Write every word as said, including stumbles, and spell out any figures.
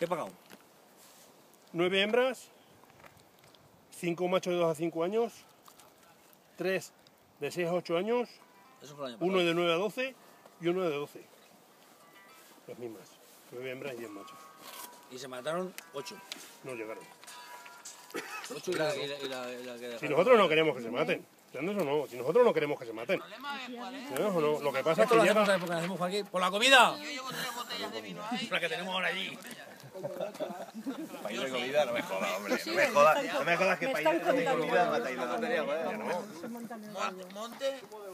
¿Qué he pagado? Nueve hembras, cinco machos de dos a cinco años, tres de seis a ocho años, Eso fue el año pasado. uno de nueve a doce y uno de doce. Las mismas. Nueve hembras y diez machos. Y se mataron ocho. No llegaron. Ocho y la, y la, y la, y la que Si dejaron. nosotros no queremos que se maten. ¿Entiendes o no? Si nosotros no queremos que se maten. ¿Entiendes o no? Lo que pasa es Esto que lo llega... hacemos, ¿sabes por qué lo hacemos, Joaquín? ¡Por la comida! Yo llevo tres botellas de vino ahí. La que tenemos ahora allí. País de comida, no me jodas, hombre. No me jodas, no me jodas que país de comida mata y la batería, Monte